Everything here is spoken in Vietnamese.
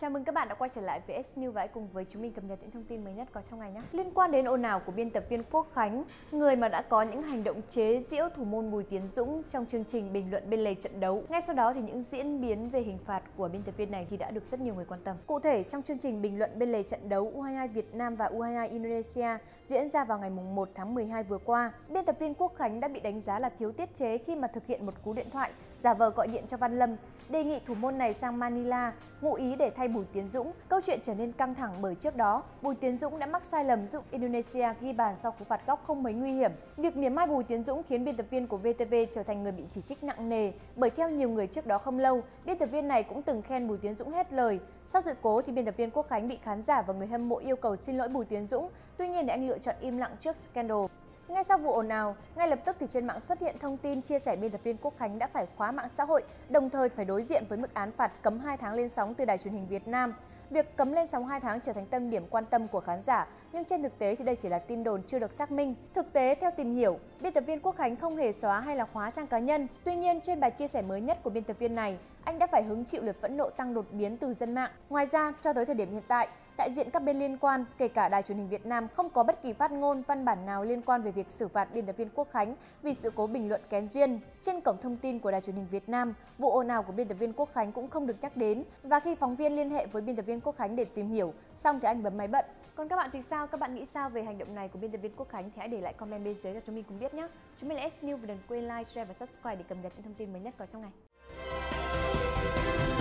Chào mừng các bạn đã quay trở lại với S News và hãy cùng với chúng mình cập nhật những thông tin mới nhất có trong ngày nhé. Liên quan đến ồn ào của biên tập viên Quốc Khánh, người mà đã có những hành động chế giễu thủ môn Bùi Tiến Dũng trong chương trình bình luận bên lề trận đấu. Ngay sau đó thì những diễn biến về hình phạt của biên tập viên này thì đã được rất nhiều người quan tâm. Cụ thể, trong chương trình bình luận bên lề trận đấu U22 Việt Nam và U22 Indonesia diễn ra vào ngày 1 tháng 12 vừa qua, biên tập viên Quốc Khánh đã bị đánh giá là thiếu tiết chế khi mà thực hiện một cú điện thoại giả vờ gọi điện cho Văn Lâm, đề nghị thủ môn này sang Manila, ngụ ý để thay Bùi Tiến Dũng. Câu chuyện trở nên căng thẳng bởi trước đó, Bùi Tiến Dũng đã mắc sai lầm giúp Indonesia ghi bàn sau cú phạt góc không mấy nguy hiểm. Việc mỉa mai Bùi Tiến Dũng khiến biên tập viên của VTV trở thành người bị chỉ trích nặng nề, bởi theo nhiều người trước đó không lâu, biên tập viên này cũng từng khen Bùi Tiến Dũng hết lời. Sau sự cố thì biên tập viên Quốc Khánh bị khán giả và người hâm mộ yêu cầu xin lỗi Bùi Tiến Dũng, tuy nhiên thì anh lựa chọn im lặng trước scandal. Ngay sau vụ ồn ào, ngay lập tức thì trên mạng xuất hiện thông tin chia sẻ biên tập viên Quốc Khánh đã phải khóa mạng xã hội, đồng thời phải đối diện với mức án phạt cấm 2 tháng lên sóng từ Đài Truyền hình Việt Nam. Việc cấm lên sóng 2 tháng trở thành tâm điểm quan tâm của khán giả, nhưng trên thực tế thì đây chỉ là tin đồn chưa được xác minh. Thực tế, theo tìm hiểu, biên tập viên Quốc Khánh không hề xóa hay là khóa trang cá nhân. Tuy nhiên, trên bài chia sẻ mới nhất của biên tập viên này, anh đã phải hứng chịu lượt phẫn nộ tăng đột biến từ dân mạng. Ngoài ra, cho tới thời điểm hiện tại, đại diện các bên liên quan, kể cả Đài Truyền hình Việt Nam, không có bất kỳ phát ngôn văn bản nào liên quan về việc xử phạt biên tập viên Quốc Khánh vì sự cố bình luận kém duyên. Trên cổng thông tin của Đài Truyền hình Việt Nam, vụ ồn ào của biên tập viên Quốc Khánh cũng không được nhắc đến, và khi phóng viên liên hệ với biên tập viên Quốc Khánh để tìm hiểu, xong thì anh bấm máy bận. Còn các bạn thì sao? Các bạn nghĩ sao về hành động này của biên tập viên Quốc Khánh thì hãy để lại comment bên dưới cho chúng mình cùng biết nhé. Chúng mình là S News và đừng quên like, share và subscribe để cập nhật những thông tin mới nhất có trong ngày.